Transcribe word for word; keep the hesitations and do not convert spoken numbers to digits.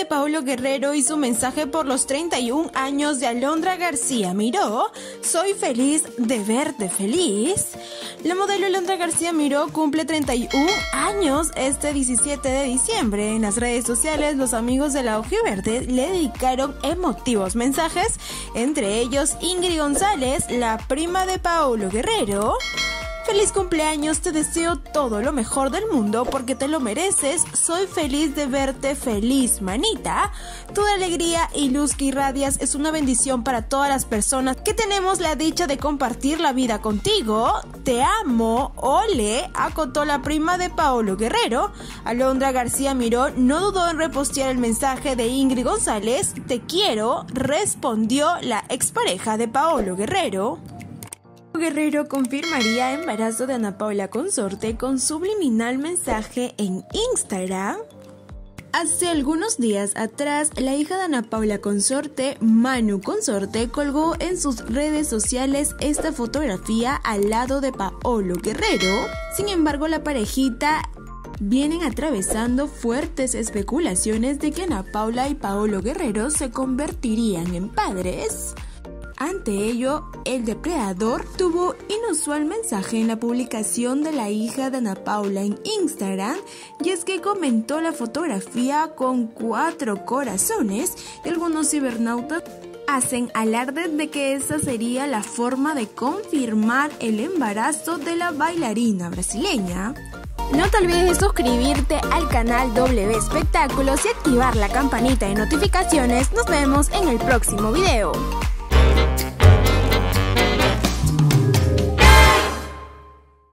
Paolo Guerrero y su mensaje por los treinta y un años de Alondra García Miró. Soy feliz de verte feliz. La modelo Alondra García Miró cumple treinta y un años este diecisiete de diciembre. En las redes sociales, los amigos de la Ojiverde le dedicaron emotivos mensajes, entre ellos Ingrid González, la prima de Paolo Guerrero. Feliz cumpleaños, te deseo todo lo mejor del mundo porque te lo mereces. Soy feliz de verte feliz, manita. Tu alegría y luz que irradias es una bendición para todas las personas que tenemos la dicha de compartir la vida contigo. Te amo, ole, acotó la prima de Paolo Guerrero. Alondra García Miró no dudó en repostear el mensaje de Ingrid González. Te quiero, respondió la expareja de Paolo Guerrero. Guerrero confirmaría embarazo de Ana Paula Consorte con subliminal mensaje en Instagram. Hace algunos días atrás, la hija de Ana Paula Consorte, Manu Consorte, colgó en sus redes sociales esta fotografía al lado de Paolo Guerrero. Sin embargo, la parejita vienen atravesando fuertes especulaciones de que Ana Paula y Paolo Guerrero se convertirían en padres. Ante ello, el depredador tuvo inusual mensaje en la publicación de la hija de Ana Paula en Instagram, y es que comentó la fotografía con cuatro corazones y algunos cibernautas hacen alarde de que esa sería la forma de confirmar el embarazo de la bailarina brasileña. No te olvides de suscribirte al canal W Espectáculos y activar la campanita de notificaciones. Nos vemos en el próximo video.